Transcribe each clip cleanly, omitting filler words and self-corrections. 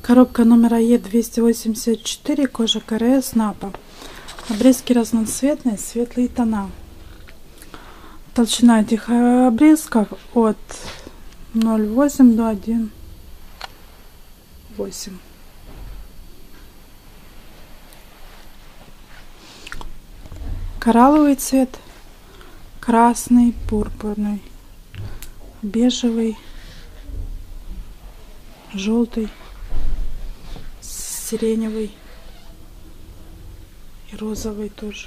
Коробка номер Е284, кожа КРС, напа. Обрезки разноцветные, светлые тона. Толщина этих обрезков от 0,8 до 1,8. Коралловый цвет, красный, пурпурный, бежевый, желтый, сиреневый и розовый тоже.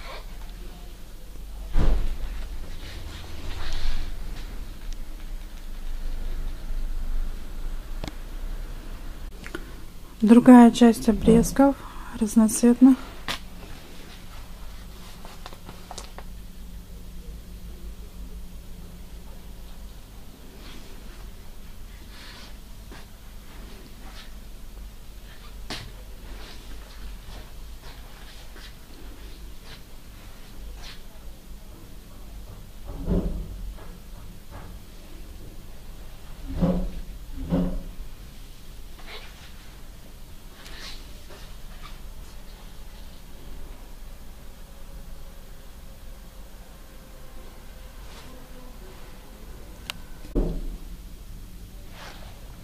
Другая часть обрезков разноцветных.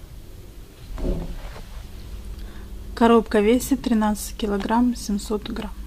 Коробка весит 13 килограмм 700 грамм.